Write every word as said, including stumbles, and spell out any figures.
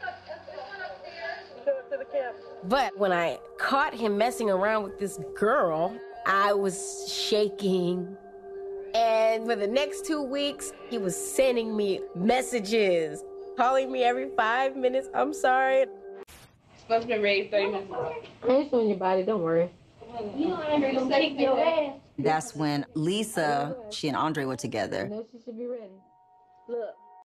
But when I caught him messing around with this girl, I was shaking. And for the next two weeks, he was sending me messages, calling me every five minutes. I'm sorry. Supposed to be ready thirty minutes ago. It's on your body, don't worry. You don't understand your ass. That's when Lisa, she and Andre were together. I know she should be ready. Look.